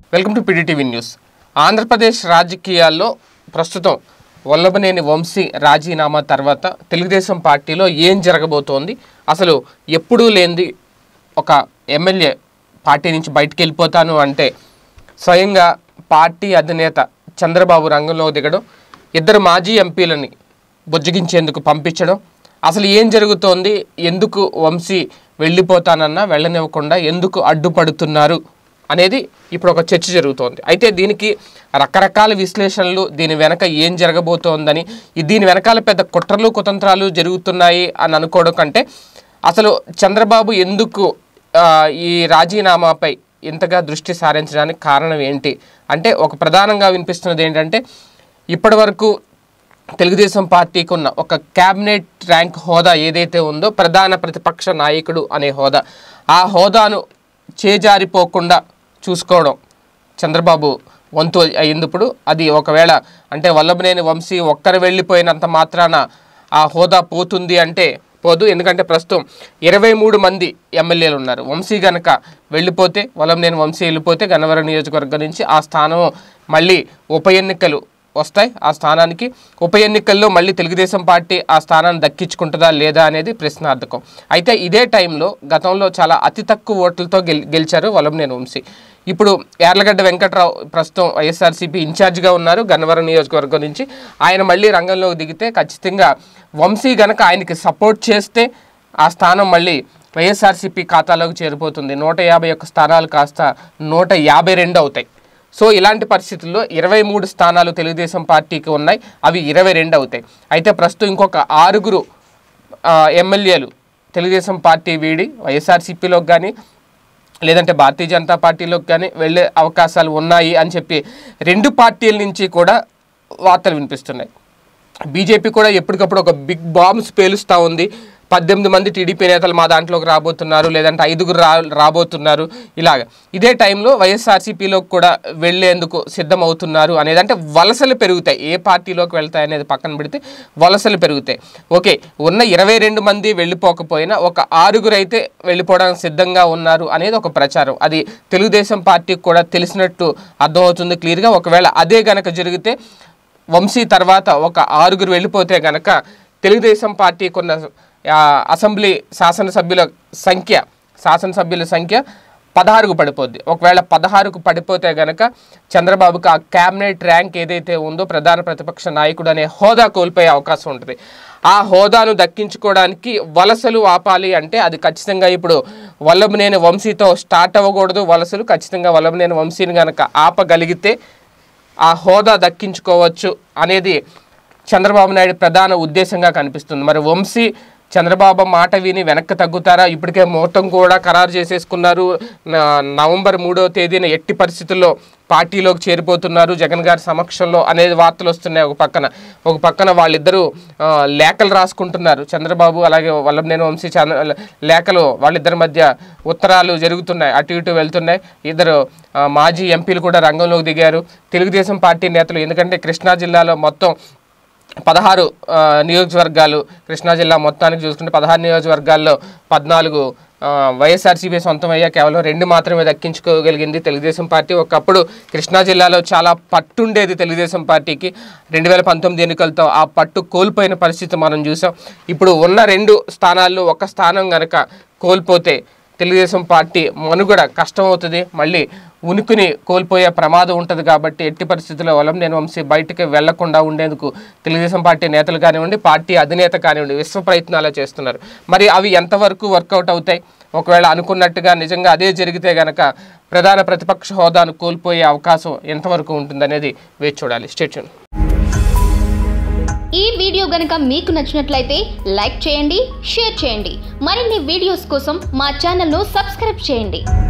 Welcome to PDTV news. Andhra Pradesh రాజకీయాల్లో ప్రస్తుతం వల్లభనేని వంశీ రాజీనామా తర్వాత తెలుగుదేశం పార్టీలో ఏం జరగబోతోంది, అసలు ఎప్పుడూ లేనిది ఒక ఎమ్మెల్యే పార్టీ నుంచి బయటికి వెళ్ళిపోతాను అంటే స్వయంగా పార్టీ అధినేత చంద్రబాబు రంగంలో దిగడం, ఇద్దరు మాజీ ఎంపీలని బుజ్జగించేందుకు పంపించడం, అసలు ఏం జరుగుతోంది, ఎందుకు వంశీ వెళ్ళిపోతానన్నా వెళ్ళనివ్వకుండా ఎందుకు అడ్డుపడుతున్నారు అనేది ఇప్పుడు ఒక చర్చ జరుగుతోంది. అయితే దీనికి రకరకాల విశ్లేషణలు, దీని వెనక ఏం జరగబోతోందని, దీని వెనకాల పెద్ద కుట్రలు కుతంత్రాలు జరుగుతున్నాయి అని అనుకోవడం కంటే అసలు చంద్రబాబు ఎందుకు ఈ రాజీనామాపై ఇంతగా దృష్టి సారించడానికి కారణం ఏంటి అంటే, ఒక ప్రధానంగా వినిపిస్తున్నది ఏంటంటే, ఇప్పటి వరకు తెలుగుదేశం పార్టీకి ఉన్న ఒక క్యాబినెట్ ర్యాంక్ హోదా ఏదైతే ఉందో, ప్రధాన ప్రతిపక్ష నాయకుడు అనే హోదా, ఆ హోదాను చేజారిపోకుండా చూసుకోవడం చంద్రబాబు వంతు అయ్యిందిప్పుడు. అది ఒకవేళ అంటే వల్లభనేని వంశీ ఒక్కరు వెళ్ళిపోయినంత మాత్రాన ఆ హోదా పోతుంది అంటే పోదు. ఎందుకంటే ప్రస్తుతం 23 మంది ఎమ్మెల్యేలు ఉన్నారు. వంశీ కనుక వెళ్ళిపోతే, వల్లభనేని వంశీ వెళ్ళిపోతే గన్నవరం నియోజకవర్గం నుంచి ఆ స్థానం మళ్ళీ ఉప ఎన్నికలు వస్తాయి. ఆ స్థానానికి ఉప ఎన్నికల్లో మళ్ళీ తెలుగుదేశం పార్టీ ఆ స్థానాన్ని దక్కించుకుంటుందా లేదా అనేది ప్రశ్నార్థకం. అయితే ఇదే టైంలో గతంలో చాలా అతి తక్కువ ఓట్లతో గెలిచారు వల్లభనేని వంశీ. ఇప్పుడు యార్లగడ్డ వెంకట్రావు ప్రస్తుతం వైఎస్ఆర్సీపీ ఇన్ఛార్జిగా ఉన్నారు గన్నవరం నియోజకవర్గం నుంచి. ఆయన మళ్ళీ రంగంలోకి దిగితే ఖచ్చితంగా వంశీ గనక ఆయనకి సపోర్ట్ చేస్తే ఆ స్థానం మళ్ళీ వైఎస్ఆర్సీపీ ఖాతాలోకి చేరిపోతుంది. 151 స్థానాలు కాస్త 152 అవుతాయి. సో ఇలాంటి పరిస్థితుల్లో 23 స్థానాలు తెలుగుదేశం పార్టీకి ఉన్నాయి, అవి 22 అవుతాయి. అయితే ప్రస్తుతం ఇంకొక 6 ఎమ్మెల్యేలు తెలుగుదేశం పార్టీ వీడి వైఎస్ఆర్సీపీలోకి కానీ లేదంటే భారతీయ జనతా పార్టీలోకి కానీ వెళ్ళే అవకాశాలు ఉన్నాయి అని చెప్పి రెండు పార్టీల నుంచి కూడా వార్తలు వినిపిస్తున్నాయి. బీజేపీ కూడా ఎప్పటికప్పుడు ఒక బిగ్ బాంబ్స్ పేలుస్తూ ఉంది. 18 మంది టీడీపీ నేతలు మా దాంట్లోకి రాబోతున్నారు, లేదంటే 5 రాబోతున్నారు. ఇలాగ ఇదే టైంలో వైఎస్ఆర్సీపీలోకి కూడా వెళ్లేందుకు సిద్ధమవుతున్నారు అనేది, అంటే వలసలు పెరుగుతాయి. ఏ పార్టీలోకి వెళ్తాయి అనేది పక్కన పెడితే వలసలు పెరుగుతాయి. ఓకే, ఉన్న 22 మంది వెళ్ళిపోకపోయినా ఒక 6 అయితే వెళ్ళిపోవడానికి సిద్ధంగా ఉన్నారు అనేది ఒక ప్రచారం. అది తెలుగుదేశం పార్టీకి కూడా తెలిసినట్టు అర్థమవుతుంది క్లియర్గా. ఒకవేళ అదే గనక జరిగితే, వంశీ తర్వాత ఒక 6 వెళ్ళిపోతే గనక తెలుగుదేశం పార్టీకి ఉన్న అసెంబ్లీ శాసనసభ్యుల సంఖ్య 16కు పడిపోద్ది. ఒకవేళ 16కు పడిపోతే గనక చంద్రబాబుకి ఆ క్యాబినెట్ ర్యాంక్ ఏదైతే ఉందో, ప్రధాన ప్రతిపక్ష నాయకుడు అనే హోదా కోల్పోయే అవకాశం ఉంటుంది. ఆ హోదాను దక్కించుకోవడానికి వలసలు ఆపాలి అంటే అది ఖచ్చితంగా ఇప్పుడు వల్లభనేని వంశీతో స్టార్ట్ అవ్వకూడదు. వలసలు ఖచ్చితంగా వల్లభనేని వంశీని కనుక ఆపగలిగితే ఆ హోదా దక్కించుకోవచ్చు అనేది చంద్రబాబు నాయుడు ప్రధాన ఉద్దేశంగా కనిపిస్తుంది. మరి వంశీ చంద్రబాబు మాట విని వెనక్కి తగ్గుతారా? ఇప్పటికే ముహూర్తం కూడా ఖరారు చేసేసుకున్నారు. నవంబర్ 3వ తేదీన ఎట్టి పరిస్థితుల్లో పార్టీలోకి చేరిపోతున్నారు జగన్ గారి సమక్షంలో అనేది వార్తలు వస్తున్నాయి. ఒక పక్కన వాళ్ళిద్దరూ లేఖలు రాసుకుంటున్నారు, చంద్రబాబు అలాగే వల్లభనేని వంశీ లేఖలు, వాళ్ళిద్దరి మధ్య ఉత్తరాలు జరుగుతున్నాయి, అటు ఇటు వెళ్తున్నాయి. ఇద్దరు మాజీ ఎంపీలు కూడా రంగంలోకి దిగారు, తెలుగుదేశం పార్టీ నేతలు. ఎందుకంటే కృష్ణా జిల్లాలో మొత్తం 16 నియోజకవర్గాలు, కృష్ణా జిల్లా మొత్తానికి చూసుకుంటే 16 నియోజకవర్గాల్లో 14 వైఎస్ఆర్సీపీ సొంతం అయ్యా, కేవలం 2 మాత్రమే దక్కించుకోగలిగింది తెలుగుదేశం పార్టీ. ఒకప్పుడు కృష్ణా జిల్లాలో చాలా పట్టుండేది తెలుగుదేశం పార్టీకి. 2019 ఎన్నికలతో ఆ పట్టు కోల్పోయిన పరిస్థితి మనం చూసాం. ఇప్పుడు ఉన్న 2 స్థానాల్లో ఒక స్థానం కనుక కోల్పోతే తెలుగుదేశం పార్టీ మనుగడ కష్టమవుతుంది, మళ్ళీ ఉనికిని కోల్పోయే ప్రమాదం ఉంటుంది. కాబట్టి ఎట్టి పరిస్థితుల్లో వల్లభనేని వంశీ బయటికి వెళ్లకుండా ఉండేందుకు తెలుగుదేశం పార్టీ నేతలు కానివ్వండి, పార్టీ అధినేత కానివ్వండి విశ్వ ప్రయత్నాలు చేస్తున్నారు. మరి అవి ఎంతవరకు వర్కౌట్ అవుతాయి? ఒకవేళ అనుకున్నట్టుగా నిజంగా అదే జరిగితే గనక ప్రధాన ప్రతిపక్ష హోదాను కోల్పోయే అవకాశం ఎంతవరకు ఉంటుందనేది వేచి చూడాలి. Stay tune. ఈ వీడియో గనుక మీకు నచ్చినట్లయితే లైక్ చేయండి, షేర్ చేయండి. మరిన్ని వీడియోస్ కోసం మా ఛానల్ను సబ్స్క్రైబ్ చేయండి.